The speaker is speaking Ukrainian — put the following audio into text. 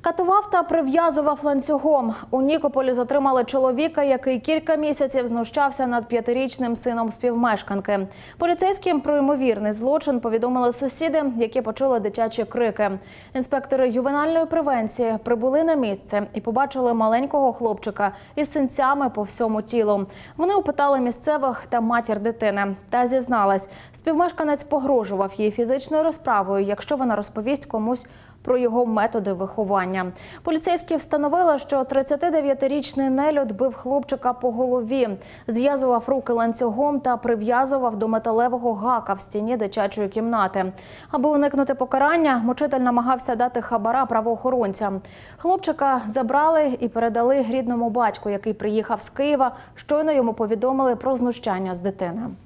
Катував та прив'язував ланцюгом. У Нікополі затримали чоловіка, який кілька місяців знущався над 5-річним сином співмешканки. Поліцейським про ймовірний злочин повідомили сусіди, які почули дитячі крики. Інспектори ювенальної превенції прибули на місце і побачили маленького хлопчика із синцями по всьому тілу. Вони опитали місцевих та матір дитини. Та зізналась, співмешканець погрожував їй фізичною розправою, якщо вона розповість комусь про його методи виховання. Поліцейські встановили, що 39-річний нелюд бив хлопчика по голові, зв'язував руки ланцюгом та прив'язував до металевого гака в стіні дитячої кімнати. Аби уникнути покарання, мучитель намагався дати хабара правоохоронцям. Хлопчика забрали і передали рідному батьку, який приїхав з Києва. Щойно йому повідомили про знущання з дитини.